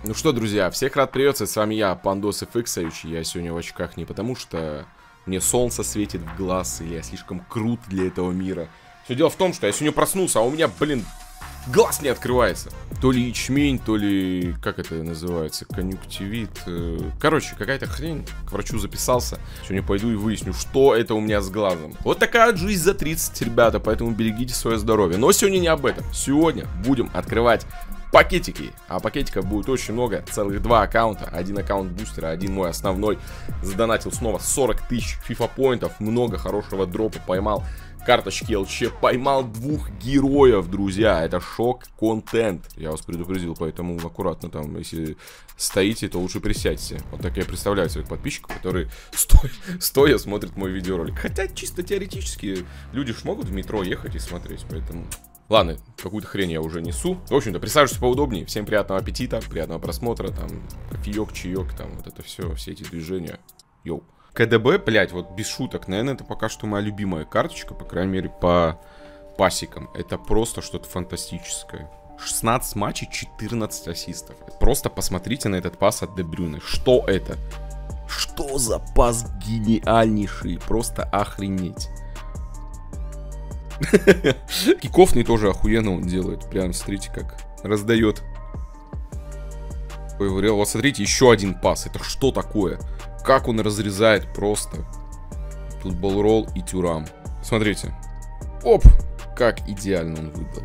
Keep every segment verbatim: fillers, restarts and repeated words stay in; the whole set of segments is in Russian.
Ну что, друзья, всех рад приветствовать, с вами я, Пандос эф икс. Я сегодня в очках не потому, что мне солнце светит в глаз, или я слишком крут для этого мира. Все дело в том, что я сегодня проснулся, а у меня, блин, глаз не открывается. То ли ячмень, то ли, как это называется, конъюнктивит. Короче, какая-то хрень. К врачу записался. Сегодня пойду и выясню, что это у меня с глазом. Вот такая жизнь за тридцать, ребята, поэтому берегите свое здоровье. Но сегодня не об этом. Сегодня будем открывать пакетики. А пакетиков будет очень много. Целых два аккаунта. Один аккаунт бустера, один мой основной. Задонатил снова сорок тысяч фифа поинтов. Много хорошего дропа поймал. Карточки эл че. Поймал двух героев, друзья. Это шок-контент. Я вас предупредил, поэтому аккуратно там. Если стоите, то лучше присядьте. Вот так я представляю своих подписчиков, которые стоя, стоя смотрят мой видеоролик. Хотя чисто теоретически люди ж могут в метро ехать и смотреть, поэтому... Ладно, какую-то хрень я уже несу. В общем-то, присаживайтесь поудобнее. Всем приятного аппетита, приятного просмотра. Там, кофеек, чаек, там, вот это все, все эти движения. Йоу. ка дэ бэ, блядь, вот без шуток, наверное, это пока что моя любимая карточка, по крайней мере, по пасикам. Это просто что-то фантастическое. шестнадцать матчей, четырнадцать ассистов. Просто посмотрите на этот пас от Де Брюйне. Что это? Что за пас гениальнейший? Просто охренеть. Кикофный тоже охуенно он делает. Прям, смотрите, как раздает. Ой, вот смотрите, еще один пас. Это что такое? Как он разрезает просто. Тут болролл и тюрам. Смотрите. Оп! Как идеально он выдал.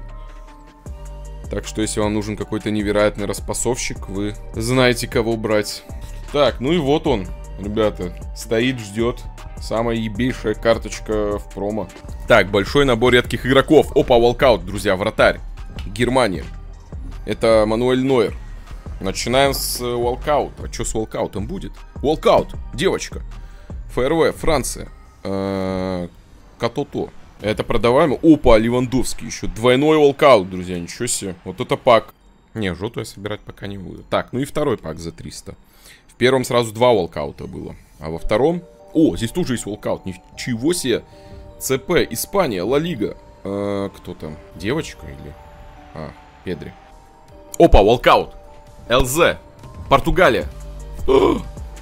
Так что, если вам нужен какой-то невероятный распасовщик, вы знаете, кого брать. Так, ну и вот он, ребята. Стоит, ждет. Самая ебейшая карточка в промо. Так, большой набор редких игроков. Опа, волкаут, друзья, вратарь. Германия. Это Мануэль Нойер. Начинаем с волкаута. А что с волкаутом будет? Волкаут, девочка. эф эр вэ, Франция. Э-э- Катото. Это продаваемо. Опа, Левандовский еще. Двойной волкаут, друзья, ничего себе. Вот это пак. Не, желтую я собирать пока не буду. Так, ну и второй пак за триста. В первом сразу два волкаута было. А во втором... О, здесь тоже есть волкаут. Ничего себе. цэ пэ, Испания, Ла Лига. Э, кто там? Девочка или... А, Педри. Опа, волкаут. эл зэ. Португалия. О,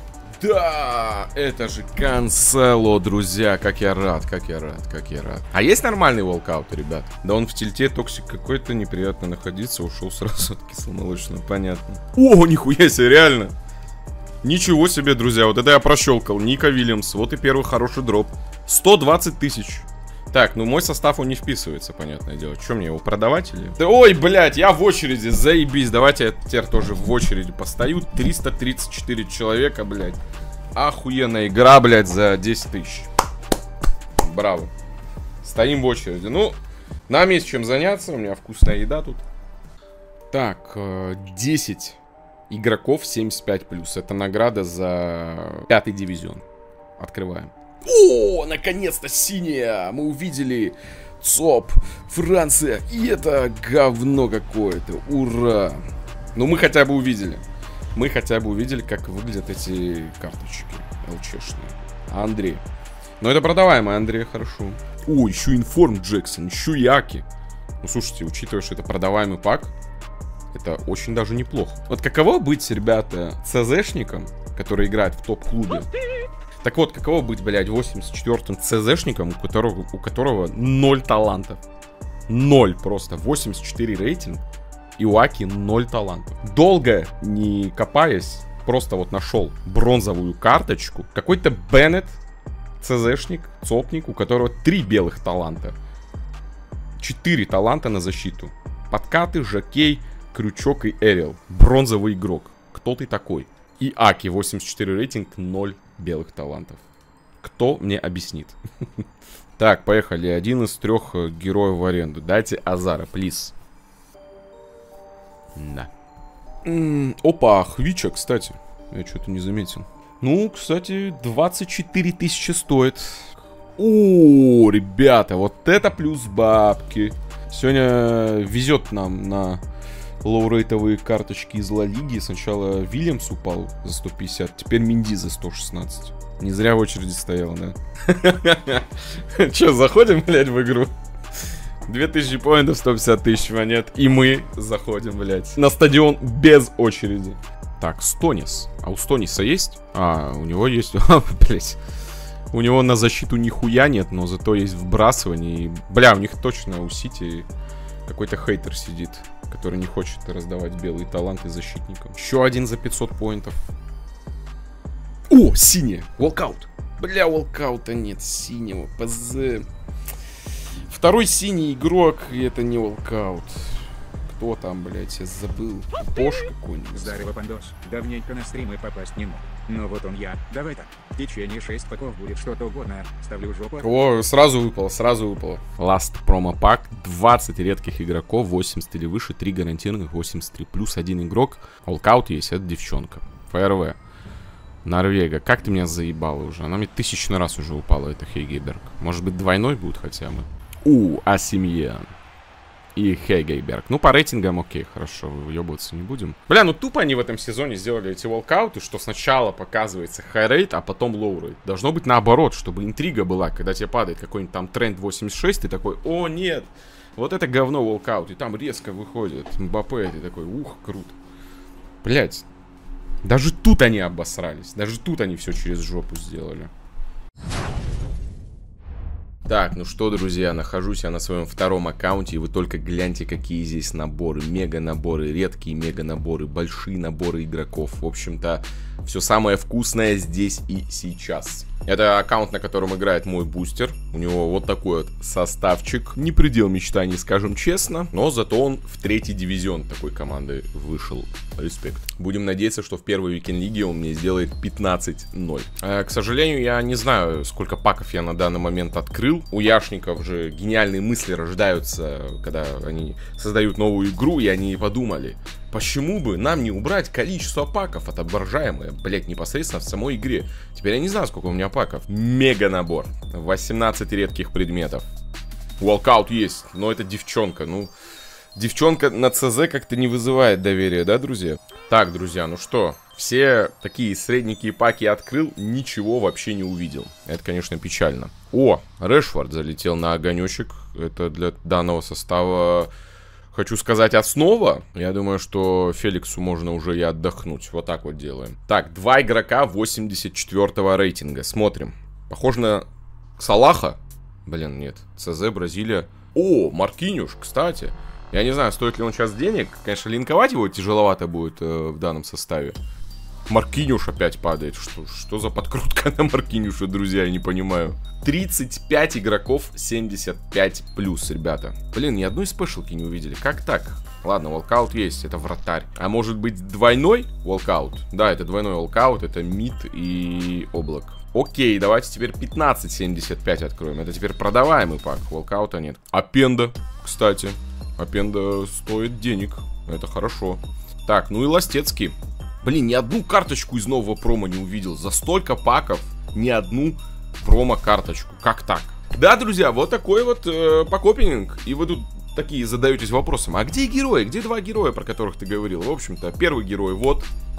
да, это же Канцело, друзья. Как я рад, как я рад, как я рад. А есть нормальный волкаут, ребят? Да он в тильте токсик какой-то, неприятно находиться. Ушел сразу от кисломолочного, понятно. О, нихуя себе, реально. Ничего себе, друзья, вот это я прощелкал. Ника Вильямс, вот и первый хороший дроп. сто двадцать тысяч. Так, ну мой состав, он не вписывается, понятное дело. Что мне, его продавать или... Да, ой, блядь, я в очереди, заебись. Давайте я теперь тоже в очереди постою. триста тридцать четыре человека, блядь. Охуенная игра, блядь, за десять тысяч. Браво. Стоим в очереди. Ну, нам есть чем заняться, у меня вкусная еда тут. Так, десять... игроков семьдесят пять плюс. Это награда за пятый дивизион. Открываем. О, наконец-то синяя. Мы увидели ЦОП, Франция. И это говно какое-то. Ура. Ну мы хотя бы увидели. Мы хотя бы увидели, как выглядят эти карточки эл че-шные. Андрей. Но это продаваемый Андрей, хорошо. О, еще информ Джексон, еще Яки. Ну слушайте, учитывая, что это продаваемый пак, это очень даже неплохо. Вот каково быть, ребята, цзшником, который играет в топ-клубе? Так вот, каково быть, блядь, восемьдесят четвёртым цзшником, у которого, у которого ноль талантов. Ноль просто. восемьдесят четыре рейтинг. И у Аки ноль талантов. Долго не копаясь, просто вот нашел бронзовую карточку. Какой-то Беннет, цзшник, цопник, у которого три белых таланта. четыре таланта на защиту. Подкаты, жокей, крючок и Эрил. Бронзовый игрок. Кто ты такой? И Аки, восемьдесят четыре рейтинг, ноль белых талантов. Кто мне объяснит? Так, поехали. Один из трех героев в аренду. Дайте Азара, плиз. Да. М-м, опа, Хвича, кстати. Я что-то не заметил. Ну, кстати, двадцать четыре тысячи стоит. О, ребята, вот это плюс бабки. Сегодня везет нам на лоурейтовые карточки из Ла Лиги. Сначала Вильямс упал за сто пятьдесят, теперь Минди за сто шестнадцать. Не зря в очереди стоял, да? Че, заходим, блядь, в игру? две тысячи поинтов, сто пятьдесят тысяч монет. И мы заходим, блядь, на стадион без очереди. Так, Стонис. А у Стониса есть? А, у него есть... Блядь. У него на защиту нихуя нет, но зато есть вбрасывание. И, бля, у них точно у Сити какой-то хейтер сидит, который не хочет раздавать белые таланты защитникам. Еще один за пятьсот поинтов. О, синяя. Волкаут. Бля, волкаута нет. Синего. ПЗ. Второй синий игрок, и это не волкаут. Кто там, блядь, я забыл. Пош какой-нибудь. Зарево Пандос. Давненько на стримы попасть не мог. Но вот он я. Давай так. В течение шесть паков будет что-то угодно. Ставлю жопу. О, сразу выпало, сразу выпало. Last промо-пак. двадцать редких игроков. восемьдесят или выше. три гарантированных. восемьдесят три. Плюс один игрок. Волкаут есть. Это девчонка. ФРВ. Норвега. Как ты меня заебала уже? Она мне тысячный раз уже упала, это Хейгейберг. Может быть, двойной будет хотя бы? У, Асимьян. И Хейгейберг. Ну, по рейтингам окей, хорошо, выебываться не будем. Бля, ну тупо они в этом сезоне сделали эти волкауты, что сначала показывается хайрейт, а потом лоурейт. Должно быть наоборот, чтобы интрига была, когда тебе падает какой-нибудь там тренд восемьдесят шесть, ты такой, о, нет, вот это говно волкаут, и там резко выходит Мбаппе, ты такой, ух, круто. Блять, даже тут они обосрались, даже тут они все через жопу сделали. Так, ну что, друзья, нахожусь я на своем втором аккаунте, и вы только гляньте, какие здесь наборы. Мега-наборы, редкие мега-наборы, большие наборы игроков. В общем-то, все самое вкусное здесь и сейчас. Это аккаунт, на котором играет мой бустер. У него вот такой вот составчик. Не предел мечтаний, скажем честно. Но зато он в третий дивизион такой команды вышел. Респект. Будем надеяться, что в первой уикенд-лиге он мне сделает пятнадцать ноль. А, к сожалению, я не знаю, сколько паков я на данный момент открыл. У яшников же гениальные мысли рождаются, когда они создают новую игру, и они подумали, почему бы нам не убрать количество паков, отображаемое, блять, непосредственно в самой игре. Теперь я не знаю, сколько у меня паков. Мега набор. восемнадцать редких предметов. Волкаут есть, но это девчонка. Ну, девчонка на ЦЗ как-то не вызывает доверия, да, друзья? Так, друзья, ну что, все такие средненькие паки открыл, ничего вообще не увидел. Это, конечно, печально. О, Решфорд залетел на огонечек. Это для данного состава... Хочу сказать, основа. Я думаю, что Феликсу можно уже и отдохнуть. Вот так вот делаем. Так, два игрока восемьдесят четвёртого рейтинга. Смотрим. Похож на Салаха. Блин, нет. ЦЗ, Бразилия. О, Маркиньюш, кстати. Я не знаю, стоит ли он сейчас денег. Конечно, линковать его тяжеловато будет э, в данном составе. Маркиньюш опять падает. Что, что за подкрутка на Маркиньюша, друзья, я не понимаю. тридцать пять игроков, семьдесят пять плюс, ребята. Блин, ни одной спешалки не увидели. Как так? Ладно, волкаут есть, это вратарь. А может быть двойной волкаут? Да, это двойной волкаут, это мид и облак. Окей, давайте теперь пятнадцать семьдесят пять откроем. Это теперь продаваемый пак, волкаута нет. Апенда, кстати. Апенда стоит денег, это хорошо. Так, ну и Ластецкий. Блин, ни одну карточку из нового промо не увидел. За столько паков ни одну промо-карточку. Как так? Да, друзья, вот такой вот э, пакопинг. И вы тут такие задаетесь вопросом. А где герои? Где два героя, про которых ты говорил? В общем-то, первый герой вот.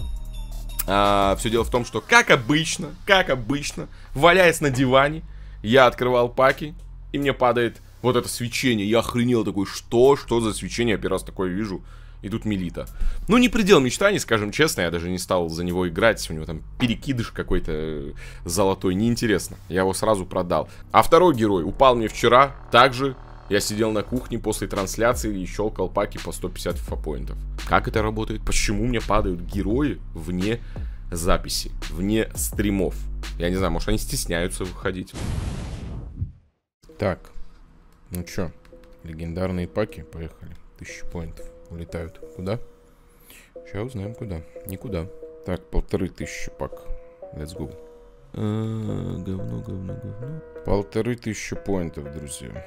А, все дело в том, что, как обычно, как обычно, валяясь на диване, я открывал паки, и мне падает вот это свечение. Я охренел такой, что? Что за свечение? Я первый раз такое вижу. И тут Милита. Ну, не предел мечтаний, скажем честно. Я даже не стал за него играть. У него там перекидыш какой-то золотой. Неинтересно. Я его сразу продал. А второй герой упал мне вчера. Также я сидел на кухне после трансляции и щелкал паки по сто пятьдесят фапоинтов. Как это работает? Почему мне падают герои вне записи? Вне стримов? Я не знаю, может они стесняются выходить. Так. Ну чё? Легендарные паки. Поехали. Тысяча поинтов. Улетают. Куда? Сейчас узнаем куда. Никуда. Так, полторы тысячи пак. Let's go. А, говно, говно, говно. Полторы тысячи поинтов, друзья.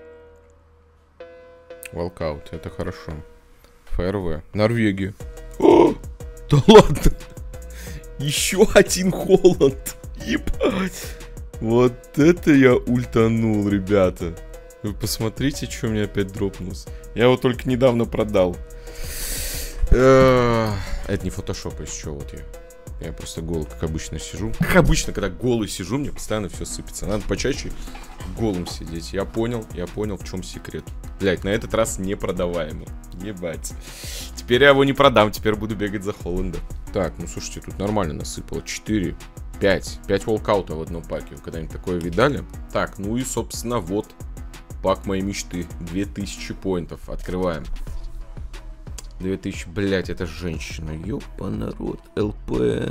Волкаут, это хорошо. ФРВ. Норвегия. О! Да ладно! Еще один Холланд. Ебать. Вот это я ультанул, ребята. Вы посмотрите, что у меня опять дропнулось. Я его только недавно продал. Это не фотошоп, из чего вот я. Я просто голый, как обычно, сижу. Как обычно, когда голый сижу, мне постоянно все сыпется. Надо почаще голым сидеть. Я понял, я понял, в чем секрет. Блять, на этот раз не продаваемый. Ебать. Теперь я его не продам, теперь буду бегать за Холланда. Так, ну слушайте, тут нормально насыпало. четыре, пять. пять волкаута в одном паке. Вы когда-нибудь такое видали? Так, ну и, собственно, вот. Пак моей мечты. две тысячи поинтов. Открываем. две тысячи, блять, это женщина. Ёпа, народ. ЛП.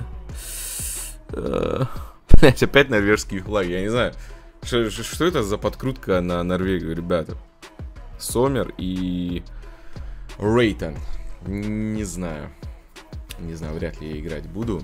Блять, опять норвежские флаги. Я не знаю, что, что это за подкрутка на Норвегию, ребята. Сомер и Рейтон. Не знаю. Не знаю, вряд ли я играть буду.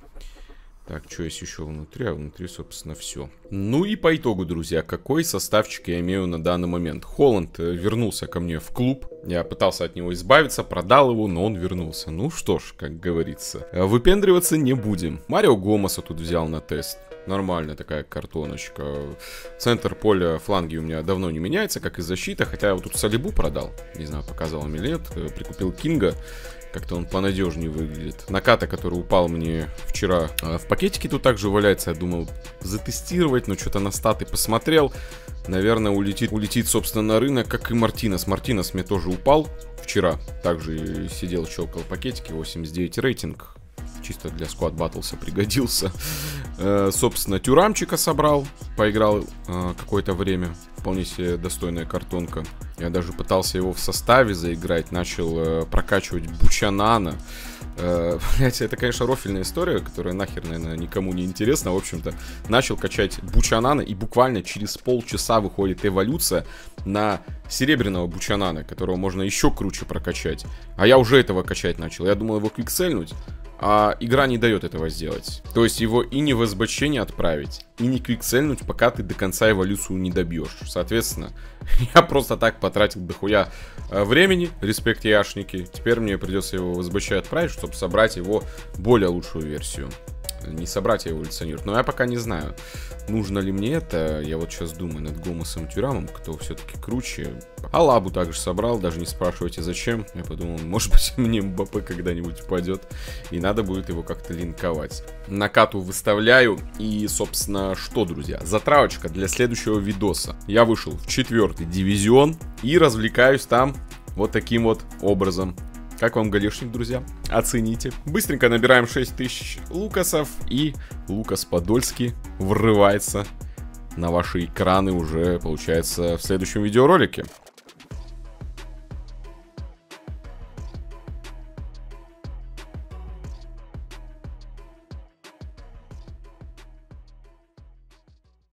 Так, что есть еще внутри? А внутри, собственно, все. Ну и по итогу, друзья, какой составчик я имею на данный момент? Холланд вернулся ко мне в клуб. Я пытался от него избавиться, продал его, но он вернулся. Ну что ж, как говорится, выпендриваться не будем. Марио Гомеса тут взял на тест. Нормальная такая картоночка. Центр поля, фланги у меня давно не меняется, как и защита. Хотя я вот тут Салибу продал. Не знаю, показал мне лет. Прикупил Кинга. Как-то он понадежнее выглядит. Наката, который упал мне вчера в пакетике, тут также валяется. Я думал затестировать, но что-то на статы посмотрел. Наверное, улетит, улетит, собственно, на рынок, как и Мартинес. Мартинес мне тоже упал вчера. Также сидел, щелкал пакетики, восемьдесят девять рейтинг. Чисто для Squad Battles'а пригодился. Э, собственно, Тюрамчика собрал. Поиграл э, какое-то время. Вполне себе достойная картонка. Я даже пытался его в составе заиграть. Начал э, прокачивать Бучанана. Э, блять, это, конечно, рофильная история, которая нахер, наверное, никому не интересна. В общем-то, начал качать Бучанана, и буквально через полчаса выходит эволюция на серебряного Бучанана, которого можно еще круче прокачать. А я уже этого качать начал. Я думал его квиксельнуть. А игра не дает этого сделать. То есть его и не в СБЧ не отправить, и не квиксельнуть, пока ты до конца эволюцию не добьешь. Соответственно, я просто так потратил дохуя времени. Респект, яшники. Теперь мне придется его в СБЧ отправить, чтобы собрать его более лучшую версию. Не собрать, а эволюционировать. Но я пока не знаю, нужно ли мне это. Я вот сейчас думаю над Гомесом Тюрамом, кто все-таки круче. Алабу также собрал, даже не спрашивайте зачем. Я подумал, может быть, мне МБП когда-нибудь упадет, и надо будет его как-то линковать. Накату выставляю. И, собственно, что, друзья, затравочка для следующего видоса. Я вышел в четвертый дивизион и развлекаюсь там вот таким вот образом. Как вам галешник, друзья? Оцените. Быстренько набираем шесть тысяч лукасов, и Лукас Подольский врывается на ваши экраны уже, получается, в следующем видеоролике.